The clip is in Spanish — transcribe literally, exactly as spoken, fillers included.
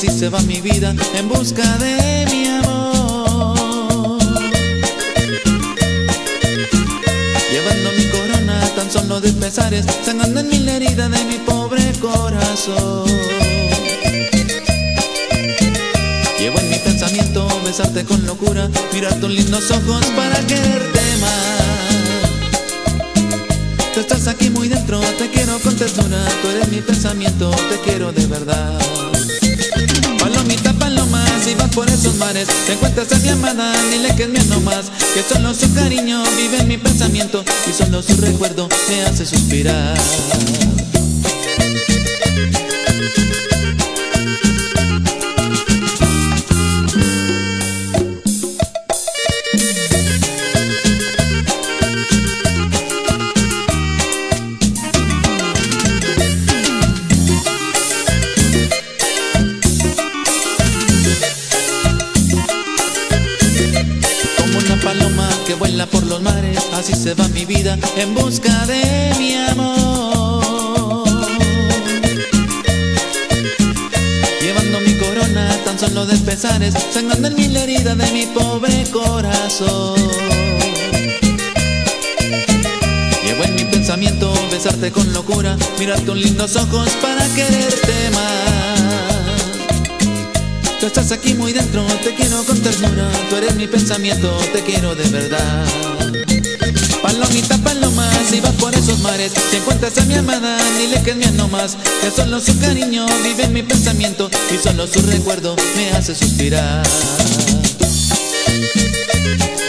así se va mi vida en busca de mi amor. Llevando mi corona tan solo de pesares, sangrando en mil heridas de mi pobre corazón. Llevo en mi pensamiento besarte con locura, mirar tus lindos ojos para quererte más. Tú estás aquí muy dentro, te quiero con ternura, tú eres mi pensamiento, te quiero de verdad. Palomita, paloma, si vas por esos mares, te encuentras a mi amada, dile que es mía no más, que solo su cariño vive en mi pensamiento y solo su recuerdo me hace suspirar. Paloma que vuela por los mares, así se va mi vida en busca de mi amor. Llevando mi corona tan solo de pesares, sangrando en mil heridas de mi pobre corazón. Llevo en mi pensamiento besarte con locura, mirar tus lindos ojos para quererte más. Tú estás aquí muy dentro, te quiero con ternura, tú eres mi pensamiento, te quiero de verdad. Palomita, paloma, si vas por esos mares, si encuentras a mi amada, dile que es mía no más, que solo su cariño vive en mi pensamiento y solo su recuerdo me hace suspirar.